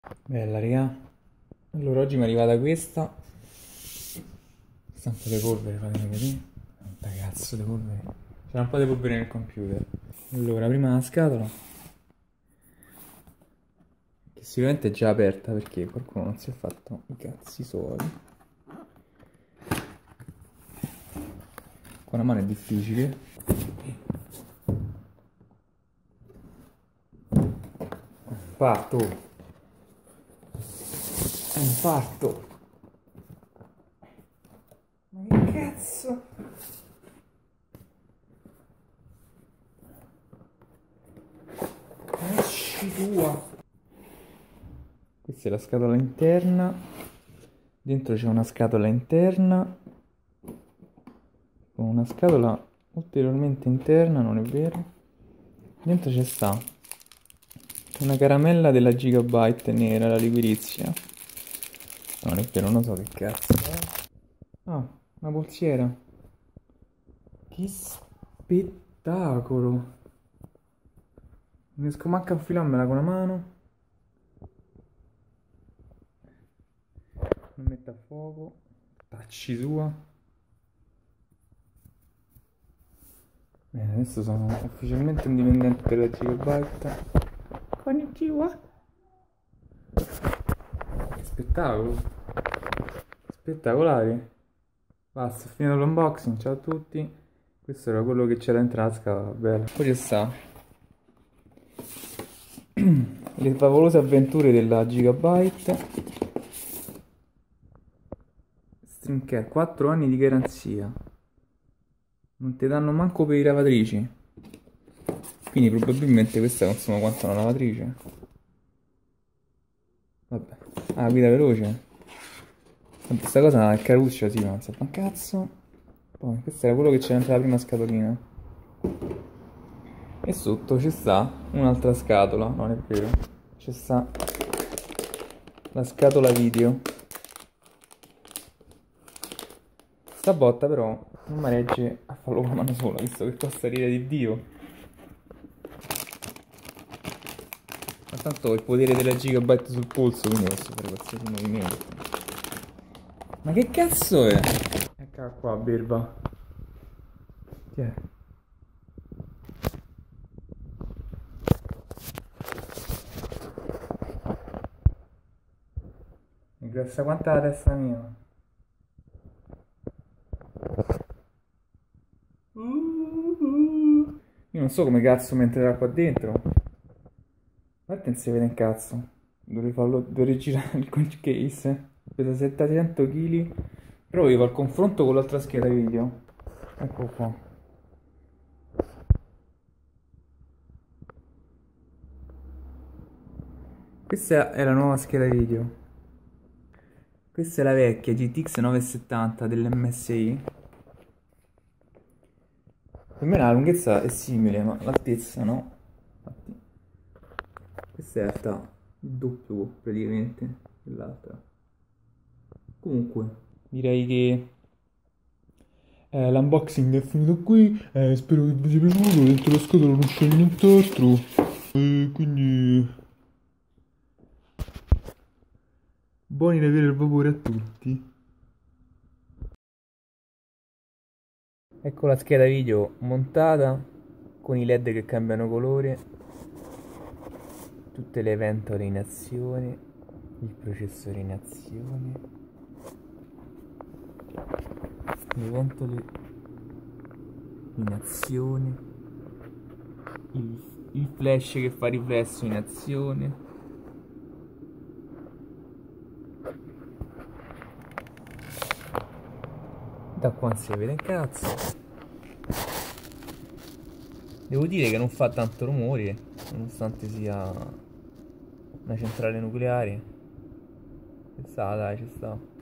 Bella, raga. Allora, oggi mi è arrivata questa. Questa è un po' di polvere, fatemi vedere. Quanta cazzo di polvere. C'era un po' di polvere nel computer. Allora, prima la scatola. Che sicuramente è già aperta perché qualcuno non si è fatto i cazzi suoi. Con la mano è difficile. Parto. È un parto. Ma che cazzo? Esci tua. Questa è la scatola interna. Dentro c'è una scatola interna. Con una scatola ulteriormente interna, non è vero? Dentro c'è sta una caramella della Gigabyte nera, la liquirizia. Non è vero, non so che cazzo è. Ah, una polsiera. Che spettacolo. Non riesco manco a infilarmela con la mano. Non mette a fuoco. Tacci sua. Bene, adesso sono ufficialmente un dipendente della Gigabyte. Konnichiwa. Che spettacolo. Spettacolare. Basta, ho finito l'unboxing, ciao a tutti. Questo era quello che c'era dentro la scatola, bello. Poi ci sta le favolose avventure della Gigabyte. String 4 anni di garanzia. Non ti danno manco per i lavatrici. Quindi probabilmente questa consuma quanto una lavatrice. Vabbè. Ah, guida veloce. Questa cosa è caruccia, sì, ma non so un cazzo. Poi, questo era quello che c'era dentro la prima scatolina. E sotto ci sta un'altra scatola, non è vero. Ci sta la scatola video. Sta botta però non mi regge a farlo con la mano sola, visto che costa l'ira di Dio. Ma tanto ho il potere della Gigabyte sul polso, quindi posso fare qualsiasi movimento. Ma che cazzo è? Eccola qua, birba. Chi è? È grossa quanta la testa mia. Io non so come cazzo mi entrerà qua dentro. Guarda, non si vede un cazzo. Dovrei girare il conch case. Pesa 700 kg. Però io al confronto con l'altra scheda video. Ecco qua. Questa è la nuova scheda video. Questa è la vecchia GTX 970 dell'MSI. Per me la lunghezza è simile, ma l'altezza no. Infatti, questa è alta il doppio praticamente dell'altra. Comunque, direi che l'unboxing è finito qui. Spero che vi sia piaciuto. Dentro la scatola non c'è nient'altro. Quindi buoni lavori al vapore a tutti. Ecco la scheda video montata con i LED che cambiano colore, tutte le ventole in azione, il processore in azione, le ventole in azione, il flash che fa riflesso in azione. Da qua non si vede un cazzo. Devo dire che non fa tanto rumore, nonostante sia una centrale nucleare. Ci sta, dai, ci sta.